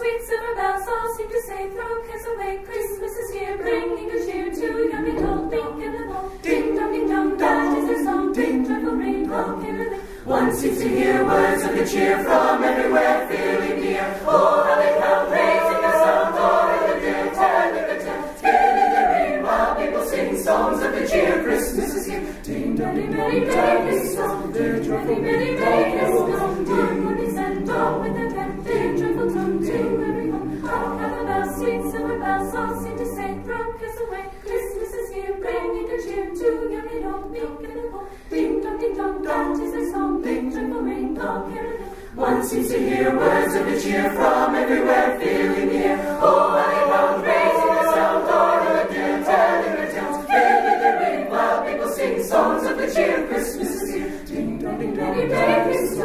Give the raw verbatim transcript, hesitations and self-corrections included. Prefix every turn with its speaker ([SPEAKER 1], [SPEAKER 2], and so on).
[SPEAKER 1] sweet silver bells all seem to say, throw cares away, Christmas is here, bringing good cheer to young and old. Ding and the ball, ding dong, ding dong, that is their song. Ding, joyful ring, all carolling. One seems to hear words of good cheer from everywhere, filling the air. Oh, how they come, raising the sound, o'er the dead, telling the tale, spinning the ring, while people sing songs of good cheer. Christmas is here. Ding dong, ding dong, ding ding song, ding joyful ring, all carolling. Ding, when they send all with their pen, ding joyful tongue, ding every home. Hark how the bells, sweet silver bells, all seem to say, throw cares away, Christmas is here, bringing good cheer to young and old. Ding and the ball, ding dong, ding dong, that is their song. Ding, joyful ring, all carolling. One seems to hear words of good cheer from everywhere, filling the air. Oh, how they come, raising the sound, o'er the dead, telling their tales, filling the ring, while people sing songs of good cheer. Christmas is here. Ding dong, ding dong, ding ding.